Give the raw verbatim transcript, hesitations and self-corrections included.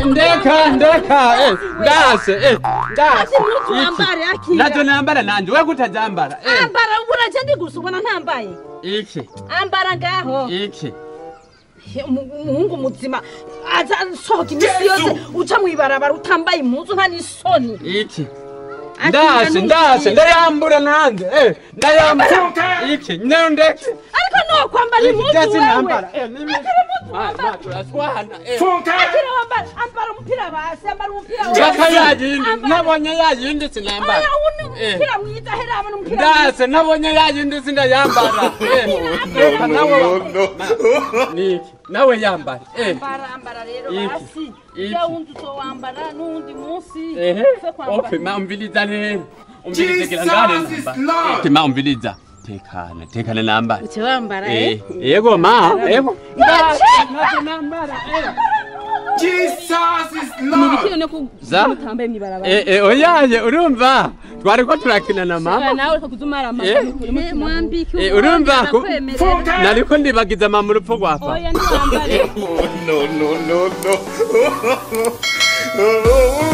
ndeka ndeka eh ndase eh ndase Ambare akira. nazo nambara nanje we kutajambara eh Ambara ubura cyandi gusubona ntambaye. iki Ambara ngaho. iki umuhungu muzima aza sohoka imisi yose uca mwibarabara utambaye impuzu nta n'isoni. iki ndase ndase ndayambura nanje eh ndayambura iki ndeke ariko no kwambara impuzu wewe eh nimi ma ma turaswana eh akira wambara ambara umupira basi ambara umupira wewe yakayagindi nabonye yagindi sinambara eh umupira mwiza hera abana umupira ndase nabonye yagindi sindayambara eh nawe niki nawe yambara eh ambara ambara rero basi ya wundi to wambara nundi munsi eh ope ma umbiliza rero umbiliza kirangane namba tima umbiliza tekana tekana namba uce wambara eh yego ma yego nambara eh Jesus is Lord. Nibikino ne kutambaye mwibarabara eh eh oyaje urumva twari ko turakina na mama nawe kuzumara amaguru kuri mutima mwambiki eh urumva ko nariko ndibagiza mama urupfu rwapa oya ndambare No no no no.